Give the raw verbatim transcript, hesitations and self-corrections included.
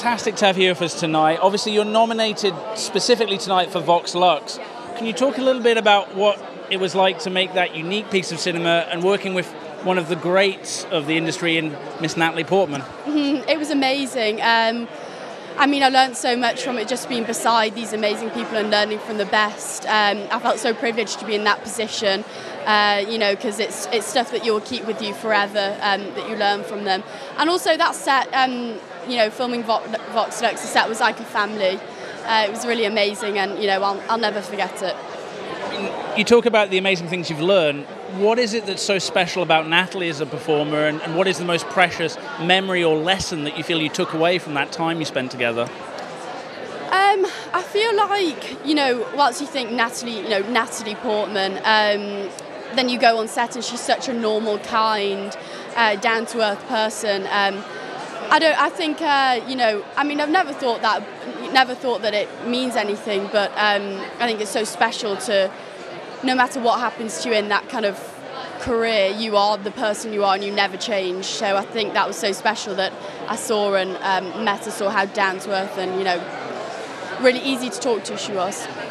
fantastic to have you with us tonight. Obviously, you're nominated specifically tonight for Vox Lux. Can you talk a little bit about what it was like to make that unique piece of cinema and working with one of the greats of the industry in Miss Natalie Portman? Mm-hmm. It was amazing. Um, I mean, I learned so much from it, just being beside these amazing people and learning from the best. Um, I felt so privileged to be in that position, uh, you know, because it's it's stuff that you'll keep with you forever, um, that you learn from them. And also that set, um, you know, filming Vo- Vox Lux, the set was like a family. Uh, it was really amazing, and, you know, I'll, I'll never forget it. You talk about the amazing things you've learned. What is it that's so special about Natalie as a performer, and, and what is the most precious memory or lesson that you feel you took away from that time you spent together? Um, I feel like, you know, once you think Natalie, you know, Natalie Portman, um, then you go on set and she's such a normal, kind, uh, down-to-earth person. Um, I don't. I think, uh, you know, I mean, I've never thought that, never thought that it means anything, but um, I think it's so special to, no matter what happens to you in that kind of career, you are the person you are and you never change. So I think that was so special that I saw and um, met her, saw how down to earth and, you know, really easy to talk to she was.